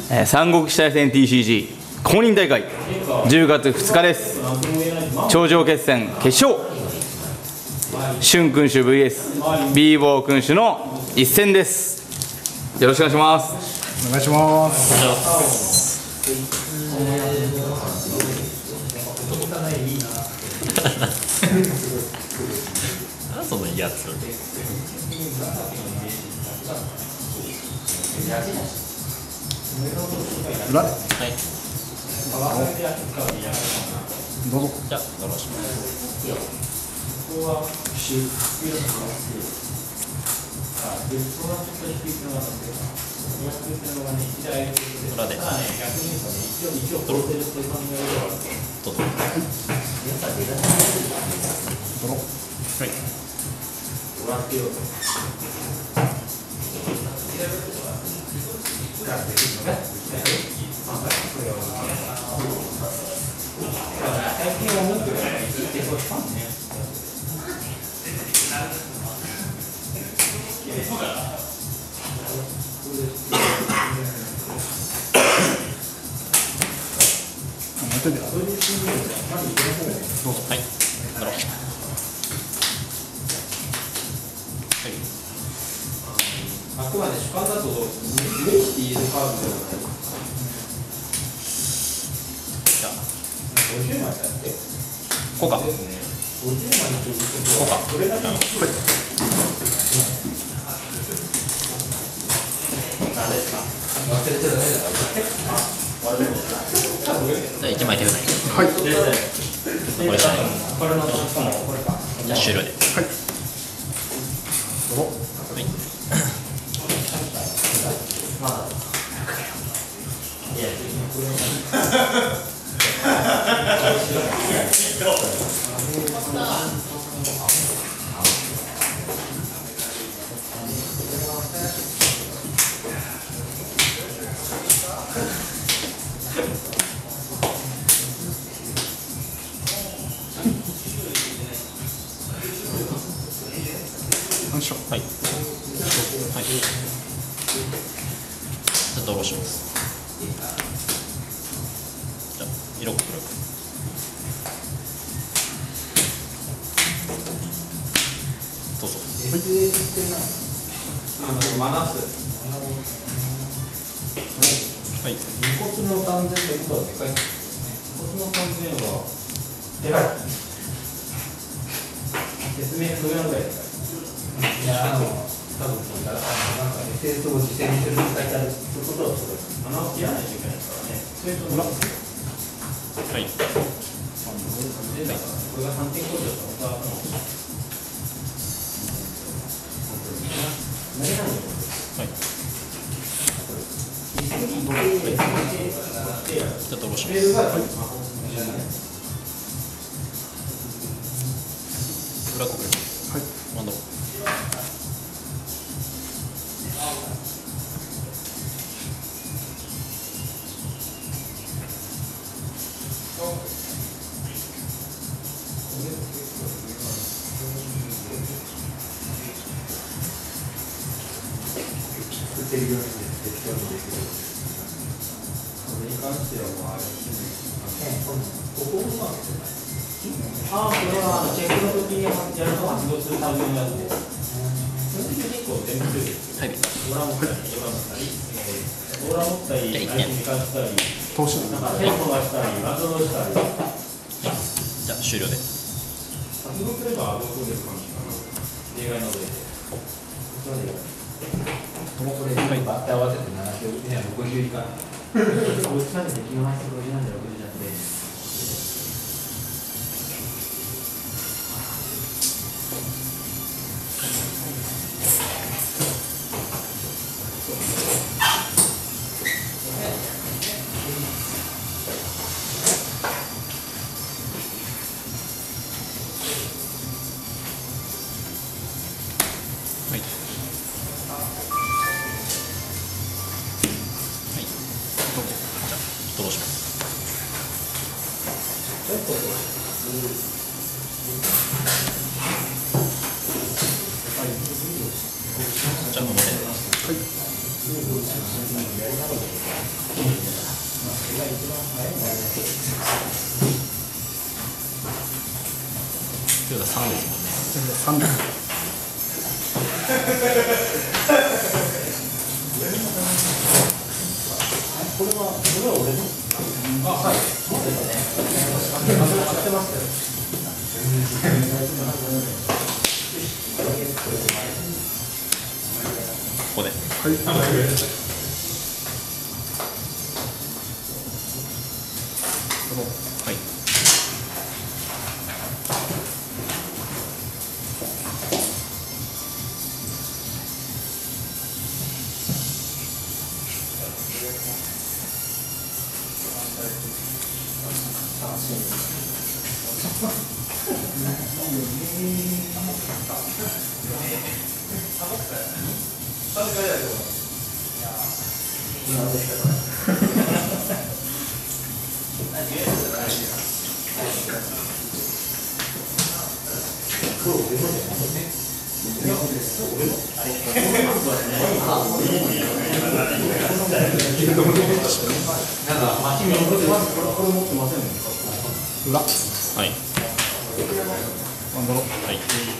三国志大戦 TCG 公認大会10月2日です。頂上決戦決勝、春君主 VS ビーボー君主の一戦です。よろしくお願いします。 お願いします。 なんそのいいやつ。 裏で。 はい。 どうぞ。 じゃあドローします。裏で。ドロー。どうぞ。 ドロ。 はい。 手で。どうぞ。 はい。ドロー。 あくまで主観だと無理して言えるカードではない。 じゃあ 50枚だって。 こうか。 50枚のこうか。 これだけ。何ですか。忘れちゃダメだ。 じゃあ1枚手札に。 はい。 これ最後。 これのしかもこれか。 じゃあ終了で。 はい。ドロ。 はい。 よいしょ。 はい。はい。じゃあドローします。じゃあ色黒く。どうぞ。 マナス。 はい。 遺骨の3000ってことはでかい。遺骨の3000はでかい。説明不要ぐらいでかい。いや、多分そうだ。なんか SS を実践にするみたいなことはそうです。穴を切らないといけないからね。それとはい。 これが3点工事だったら本当ははい。じゃあドローします。裏国。 はい。 ワンド。 作ってるように適当にできる。それに関してはもうあれここもそうなんですよね。ああ、これはチェックの時にやると発動するためのやつで。その時結構全部はい。 ドラ持ったり、ドラ持ったり、相手にかしたり、 投資。 なんか手を飛ばしたり、ワンドローしたり。 じゃあ終了で。 発動すればアドコーデる感じかな。例外の上で。こちらでやる。これにバッて合わせて70、いや60以下。こっちまでできます50なんで60なんで。 はい。ドローします。じゃあここで、 はい。 3です 3です。 これは俺の。あ、はい。そうですね。買ってますよ。 ここで。 はい。 はい。 裏。 はい。 ワンドロ。 はい。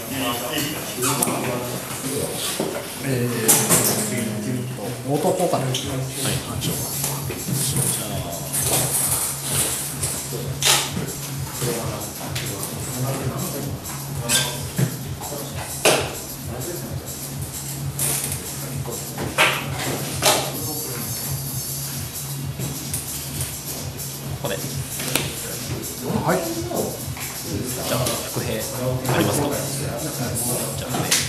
応答交換。 はい。じゃここで。 はい。 じゃあ伏兵ありますか。じゃあこれ。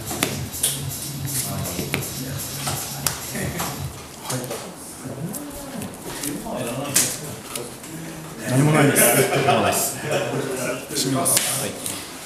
何もないです。 何もないです。 閉めます。 はい。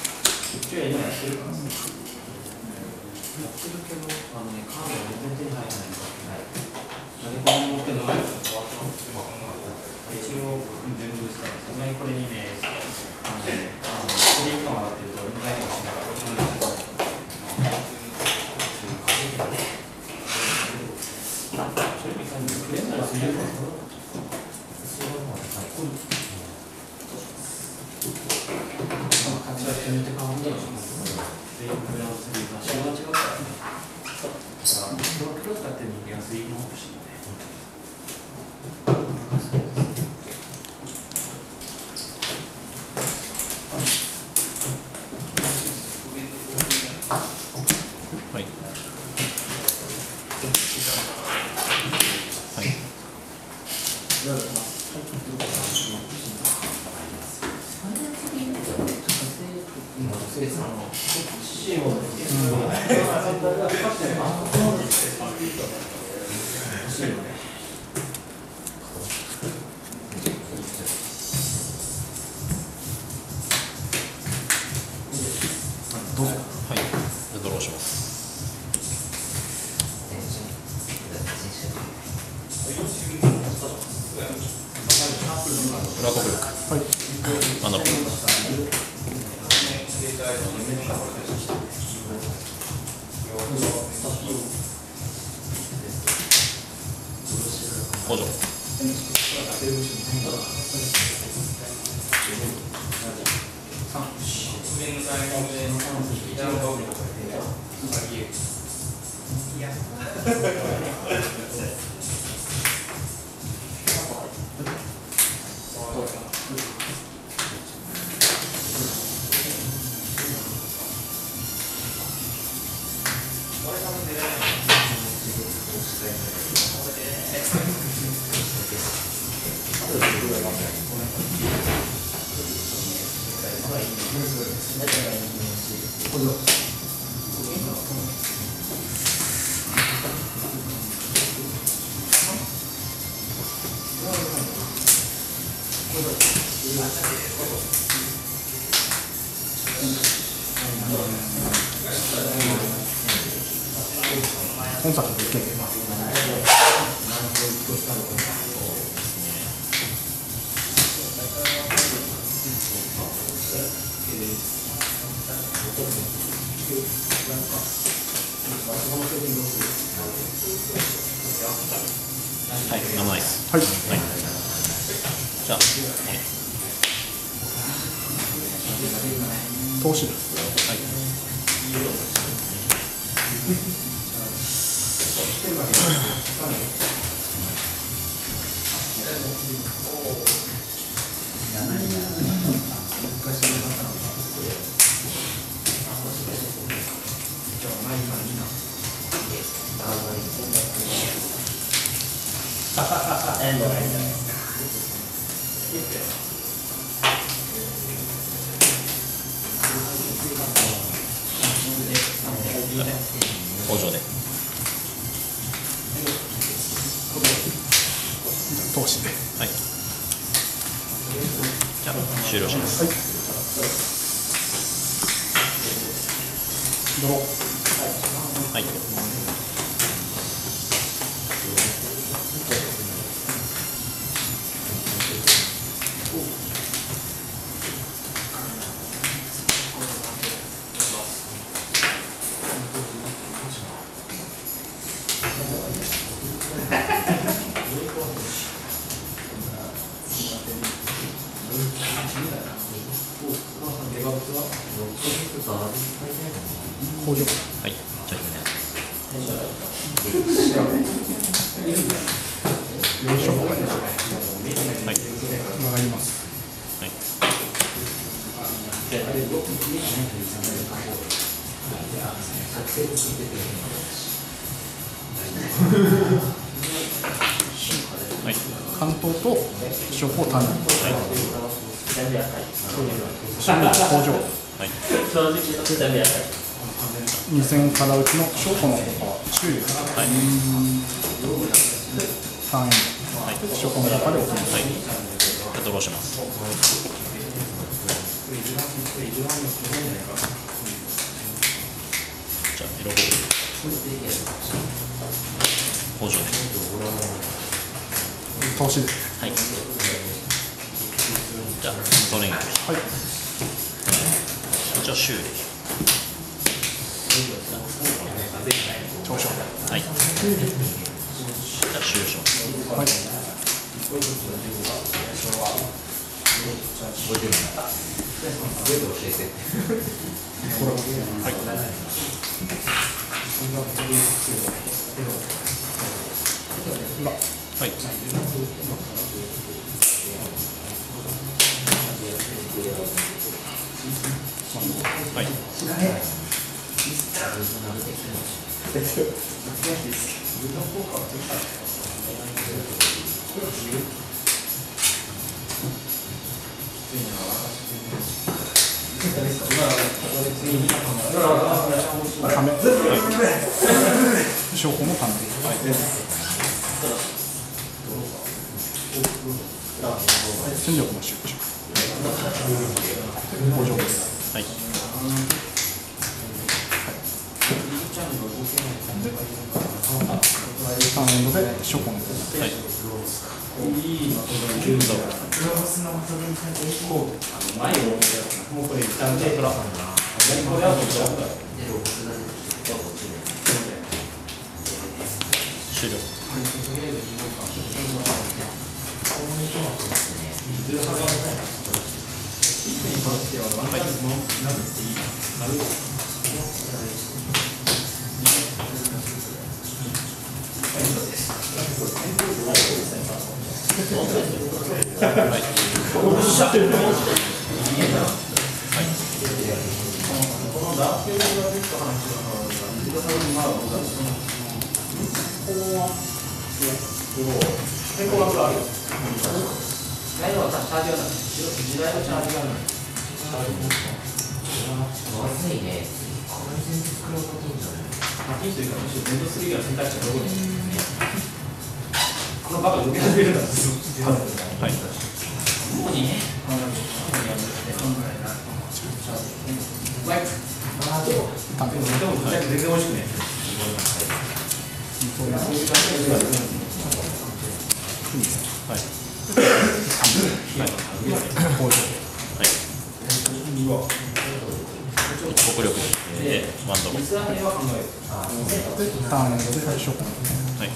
どうぞ。 はい。じゃあドローします。裏国力。 はい。 マナブ。補助。 本作でいける。 はい。何もないです。 はい。 はい。じゃあ。 投資で。 工場で。 投資で。 はい。じゃあ終了します。 ドロー。 はい。 工場。 はい。じゃショックがあ、はい。 曲がります。 はい。はい。 関東とショックを単に。工場。 はい。 2000からうちのショックの方は注意。 はい。 3円。ショックの中で起きます。 はい。じゃあドローします。じゃあ色工場で。 投資で。 はい。じゃあそれに。 はい。 じゃあ終了。 長所。 はい。じゃあ終了します。 はい。これ。 はい。 裏。 はい。はい。 ため。証拠のため。戦力の集中。工場です。 はい。 3エンドでショコン。 はい。終了。国力でワンドロー。 ターンエンドでショコン。 はい。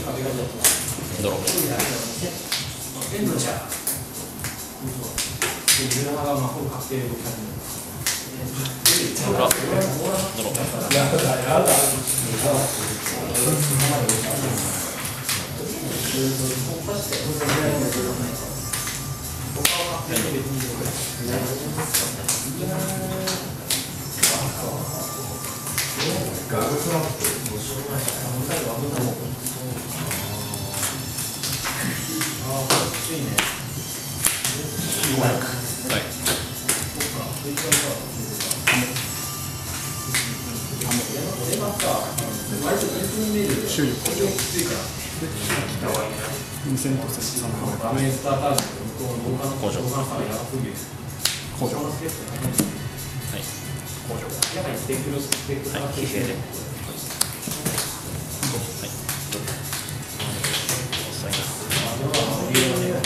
ドロー。 ルハが魔法確定動き始める。 ドロー。 収力向上。で、2000と1300 画面スタータージの向こうの工場。 向上。 ステックのスペックはい、疲弊で。はい。遅いな。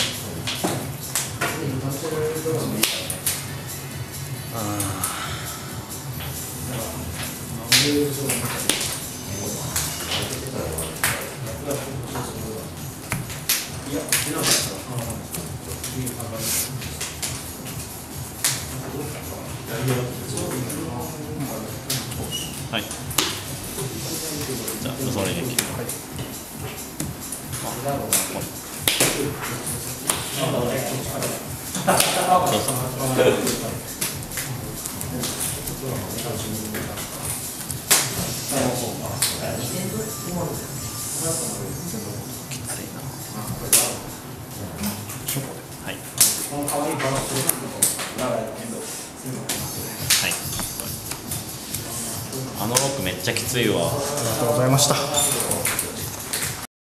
はい。じゃあ、無双連撃。どうぞ。きついな。はい。はい。あのロックめっちゃきついわ。 ありがとうございました。